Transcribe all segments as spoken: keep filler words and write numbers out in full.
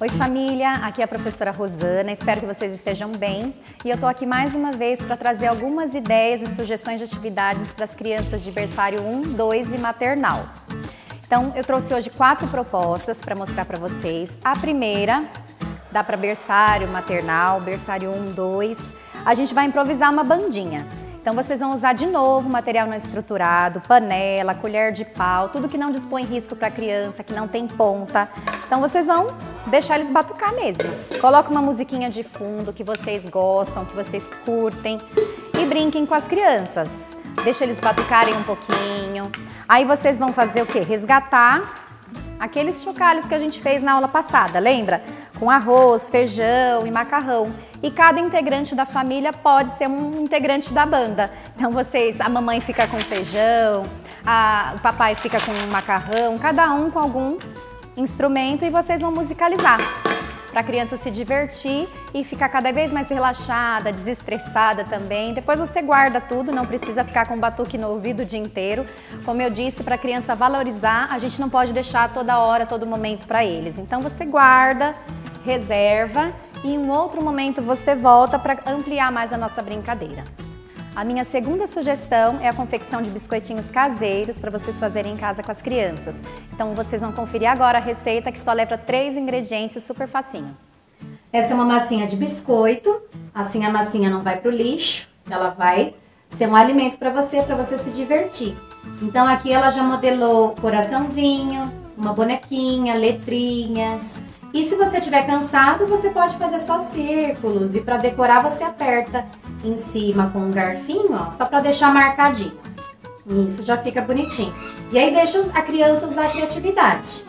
Oi família, aqui é a professora Rosana, espero que vocês estejam bem e eu tô aqui mais uma vez para trazer algumas ideias e sugestões de atividades para as crianças de berçário um, dois e maternal. Então eu trouxe hoje quatro propostas para mostrar para vocês. A primeira dá para berçário maternal, berçário um, dois, a gente vai improvisar uma bandinha. Então vocês vão usar de novo material não estruturado, panela, colher de pau, tudo que não dispõe risco para a criança, que não tem ponta. Então vocês vão deixar eles batucar mesmo. Coloca uma musiquinha de fundo que vocês gostam, que vocês curtem e brinquem com as crianças. Deixa eles batucarem um pouquinho. Aí vocês vão fazer o quê? Resgatar aqueles chocalhos que a gente fez na aula passada, lembra? Com arroz, feijão e macarrão. E cada integrante da família pode ser um integrante da banda. Então vocês, a mamãe fica com feijão, a, o papai fica com macarrão, cada um com algum instrumento e vocês vão musicalizar. Para a criança se divertir e ficar cada vez mais relaxada, desestressada também. Depois você guarda tudo, não precisa ficar com batuque no ouvido o dia inteiro. Como eu disse, para a criança valorizar, a gente não pode deixar toda hora, todo momento para eles. Então você guarda, reserva e em um outro momento você volta para ampliar mais a nossa brincadeira. A minha segunda sugestão é a confecção de biscoitinhos caseiros para vocês fazerem em casa com as crianças. Então vocês vão conferir agora a receita que só leva três ingredientes, super facinho. Essa é uma massinha de biscoito, assim a massinha não vai pro lixo, ela vai ser um alimento para você, para você se divertir. Então aqui ela já modelou coraçãozinho, uma bonequinha, letrinhas. E se você estiver cansado, você pode fazer só círculos e para decorar você aperta em cima com um garfinho, ó, só para deixar marcadinho. Isso já fica bonitinho. E aí deixa a criança usar a criatividade.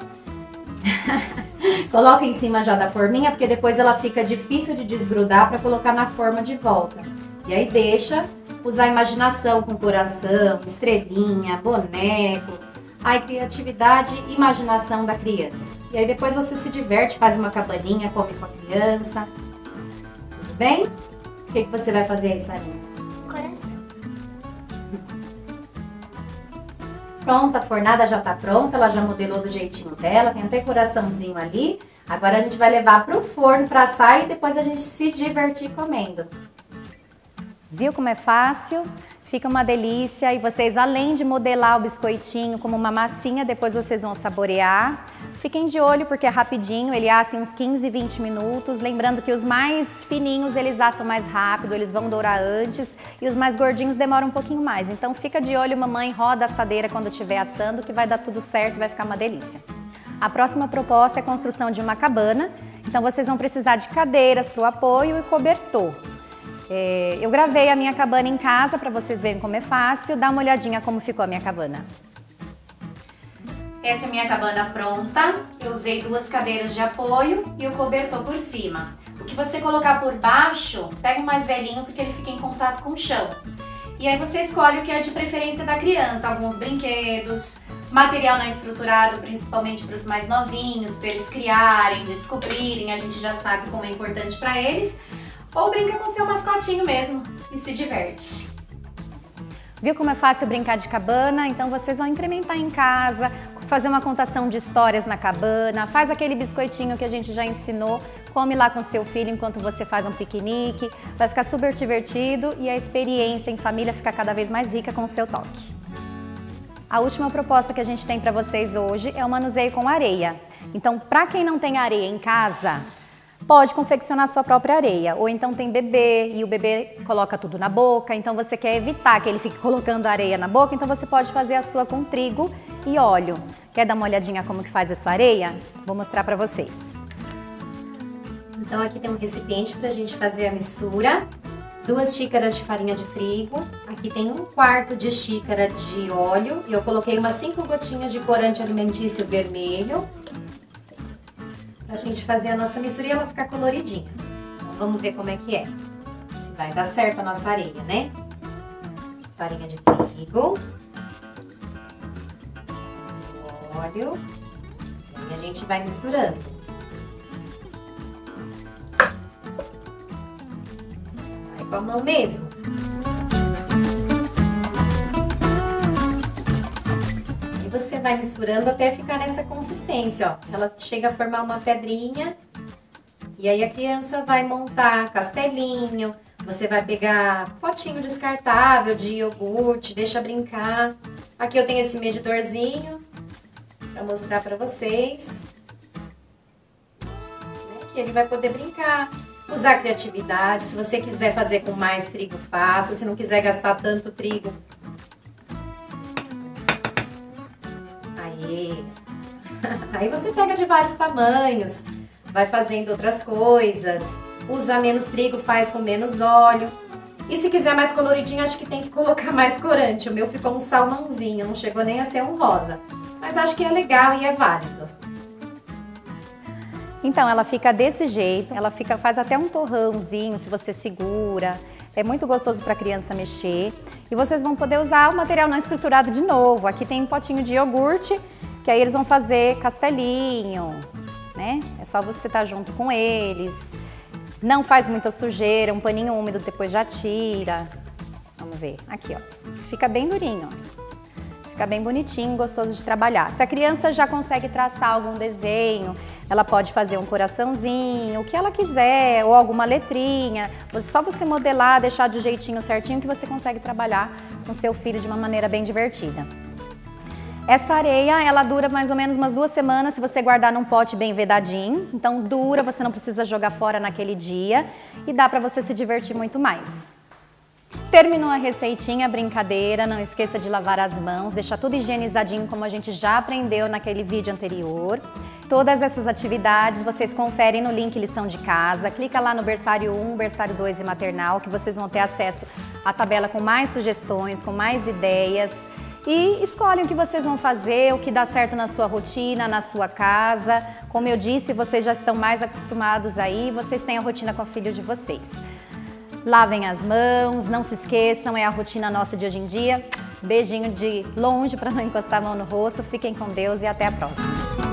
Coloca em cima já da forminha, porque depois ela fica difícil de desgrudar para colocar na forma de volta. E aí deixa usar a imaginação com coração, estrelinha, boneco. Ai, criatividade e imaginação da criança. E aí depois você se diverte, faz uma cabaninha, come com a criança. Tudo bem? O que, que você vai fazer aí, Sarinha? Coração. Pronta, a fornada já tá pronta, ela já modelou do jeitinho dela, tem até coraçãozinho ali. Agora a gente vai levar pro forno pra assar e depois a gente se divertir comendo. Viu como é fácil? Fica uma delícia e vocês, além de modelar o biscoitinho como uma massinha, depois vocês vão saborear. Fiquem de olho porque é rapidinho, ele assa em uns quinze, vinte minutos. Lembrando que os mais fininhos eles assam mais rápido, eles vão dourar antes e os mais gordinhos demoram um pouquinho mais. Então fica de olho, mamãe, roda a assadeira quando estiver assando que vai dar tudo certo e vai ficar uma delícia. A próxima proposta é a construção de uma cabana. Então vocês vão precisar de cadeiras para o apoio e cobertor. É, eu gravei a minha cabana em casa para vocês verem como é fácil. Dá uma olhadinha como ficou a minha cabana. Essa é a minha cabana pronta. Eu usei duas cadeiras de apoio e o cobertor por cima. O que você colocar por baixo, pega o mais velhinho porque ele fica em contato com o chão. E aí você escolhe o que é de preferência da criança. Alguns brinquedos, material não estruturado, principalmente para os mais novinhos, para eles criarem, descobrirem. A gente já sabe como é importante para eles. Ou brinca com seu mascotinho mesmo e se diverte. Viu como é fácil brincar de cabana? Então vocês vão incrementar em casa, fazer uma contação de histórias na cabana, faz aquele biscoitinho que a gente já ensinou, come lá com seu filho enquanto você faz um piquenique, vai ficar super divertido e a experiência em família fica cada vez mais rica com o seu toque. A última proposta que a gente tem para vocês hoje é o manuseio com areia. Então, para quem não tem areia em casa, pode confeccionar sua própria areia, ou então tem bebê e o bebê coloca tudo na boca, então você quer evitar que ele fique colocando areia na boca, então você pode fazer a sua com trigo e óleo. Quer dar uma olhadinha como que faz essa areia? Vou mostrar pra vocês. Então aqui tem um recipiente pra gente fazer a mistura, duas xícaras de farinha de trigo, aqui tem um quarto de xícara de óleo e eu coloquei umas cinco gotinhas de corante alimentício vermelho, a gente fazer a nossa mistura e ela ficar coloridinha. Então, vamos ver como é que é. Se vai dar certo a nossa areia, né? Farinha de trigo. Óleo. E a gente vai misturando. Vai com a mão mesmo. você vai misturando até ficar nessa consistência, ó. Ela chega a formar uma pedrinha E aí a criança vai montar castelinho, você vai pegar potinho descartável de iogurte, deixa brincar. Aqui eu tenho esse medidorzinho para mostrar para vocês. Que ele vai poder brincar, usar criatividade. Se você quiser fazer com mais trigo, faça. Se não quiser gastar tanto trigo. Aí, aí você pega de vários tamanhos, vai fazendo outras coisas. Usa menos trigo, faz com menos óleo. E se quiser mais coloridinho, acho que tem que colocar mais corante. O meu ficou um salmãozinho, não chegou nem a ser um rosa. Mas acho que é legal e é válido. Então, ela fica desse jeito, ela fica, faz até um torrãozinho, se você segura. É muito gostoso para a criança mexer. E vocês vão poder usar o material não estruturado de novo. Aqui tem um potinho de iogurte, que aí eles vão fazer castelinho, né? É só você estar junto com eles. Não faz muita sujeira, um paninho úmido depois já tira. Vamos ver, aqui ó, fica bem durinho, ó. Fica bem bonitinho, gostoso de trabalhar. Se a criança já consegue traçar algum desenho, ela pode fazer um coraçãozinho, o que ela quiser, ou alguma letrinha. Só você modelar, deixar do jeitinho certinho que você consegue trabalhar com seu filho de uma maneira bem divertida. Essa areia, ela dura mais ou menos umas duas semanas se você guardar num pote bem vedadinho. Então dura, você não precisa jogar fora naquele dia e dá para você se divertir muito mais. Terminou a receitinha, a brincadeira, não esqueça de lavar as mãos, deixar tudo higienizadinho como a gente já aprendeu naquele vídeo anterior. Todas essas atividades vocês conferem no link lição de casa, clica lá no berçário um, berçário dois e maternal que vocês vão ter acesso à tabela com mais sugestões, com mais ideias e escolhem o que vocês vão fazer, o que dá certo na sua rotina, na sua casa. Como eu disse, vocês já estão mais acostumados aí, vocês têm a rotina com o filho de vocês. Lavem as mãos, não se esqueçam, é a rotina nossa de hoje em dia. Beijinho de longe para não encostar a mão no rosto. Fiquem com Deus e até a próxima.